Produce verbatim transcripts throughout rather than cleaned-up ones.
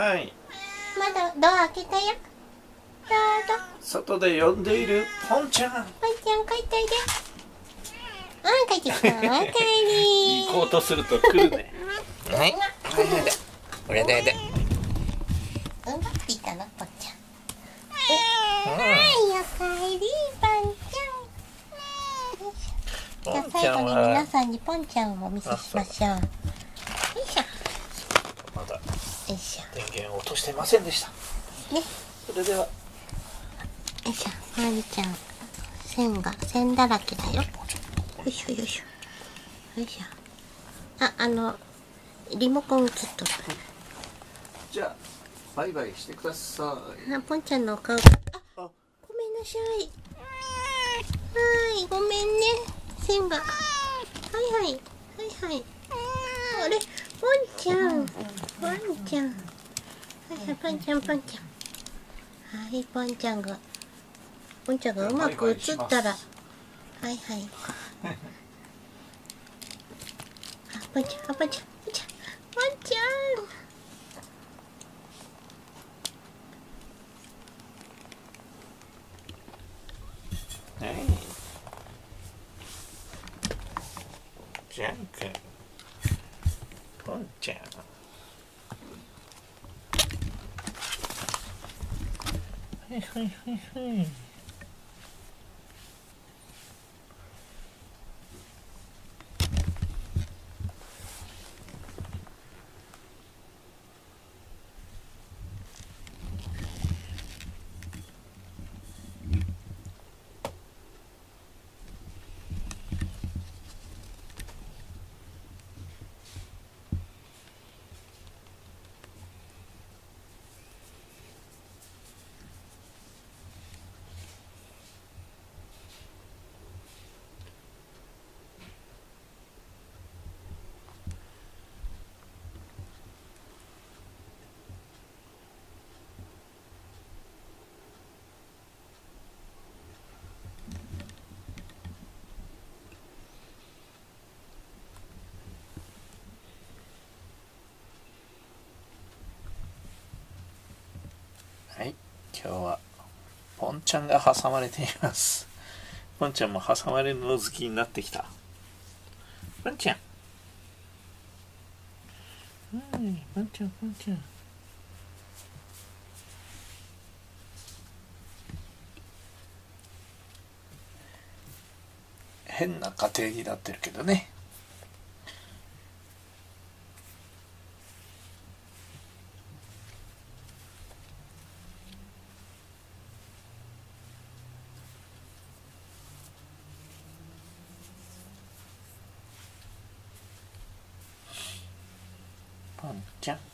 はい。 まだドア開けたよ。どうぞ。 外で呼んでいるポンちゃん。 ポンちゃん帰っておいで。あー、帰ってきた。おかえり。 行こうとすると来るね。 はい。これでで。 うまくいったの、ポンちゃん。はい、おかえり、ポンちゃん。じゃあ最後に皆さんにポンちゃんをお見せしましょう。よいしょ。 まだよいしょ。 電源を落としてませんでした。 ね。 それでは。 よいしょ。まりちゃん、線が線だらけだよ。よいしょよいしょ。よいしょ。あ、あのリモコン映っとる。 じゃあバイバイしてください。 あ、ポンちゃんのお顔が。あ、 あ、 ごめんなさい。はい、ごめんね。線が。はいはい。はいはい。あれ、ポンちゃん。ポンちゃん。はいはい、ポンちゃん、ポンちゃん。はい、ポンちゃんが。ポンちゃんがうまく映ったら。はいはい。あ、ポンちゃん、あ、ポンちゃん、ポンちゃん。ポンちゃん。 はい。ジャン君、ポンちゃん。はいはいはいはい。はい、今日はポンちゃんが挟まれています。ポンちゃんも挟まれるの好きになってきた。ポンちゃん。はい、ポンちゃん、ポンちゃん。変な家庭になってるけどね。ポンちゃん。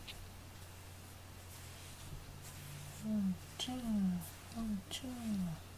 ポンちゃん、ポンちゃん。